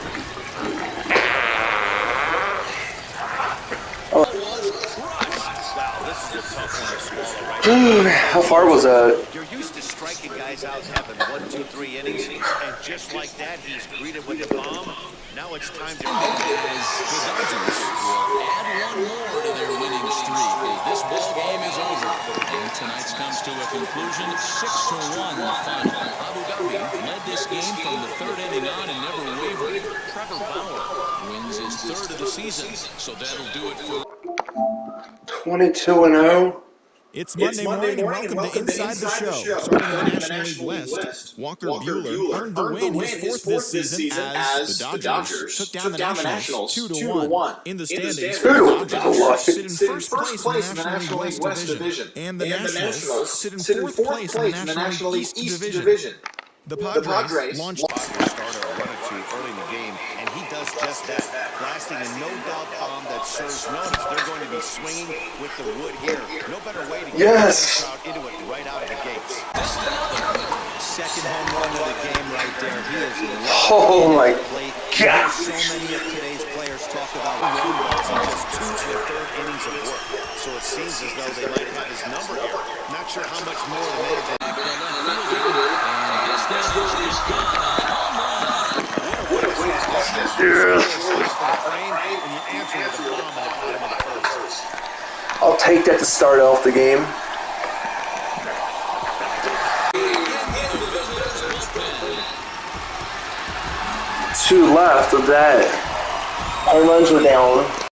How far was that? You're used to striking guys out having 1, 2, 3 innings, and just like that, he's greeted with the bomb. Now it's time to... As the Dodgers will add one more to their winning streak as this ball game is over. And tonight's comes to a conclusion, 6-1 the final. Abu Dhabi led this game from the third inning on and never wavered. Trevor Bauer wins his third of the season, so that'll do it for 22-0. It's Monday morning, and welcome to Inside the Show. Starting in the National League West, Walker Buehler earned the win, his fourth this season as the Dodgers took down the Nationals 2-1. In the standings, the Dodgers sit in first place in the National League West Division, and the Nationals sit in fourth place in the National League East Division. The Padres launched a run or two early in the game, and he does just that, blasting a no-doubt bomb that serves notice. They're going to be swinging with the wood here. No better way to get the crowd into it right out of the gates. Second home run of the game right there. He is oh my God! So many of today's players talk about run balls in just 2 1/3 innings of work. So it seems as though they might have his number here. Not sure how much more the manager. I'll take that to start off the game. 2 left of that. Home runs were down.